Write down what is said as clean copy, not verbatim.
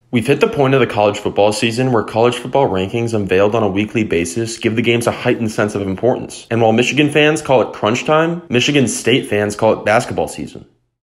We've hit the point of the college football season where college football rankings unveiled on a weekly basis give the games a heightened sense of importance. And while Michigan fans call it crunch time, Michigan State fans call it basketball season.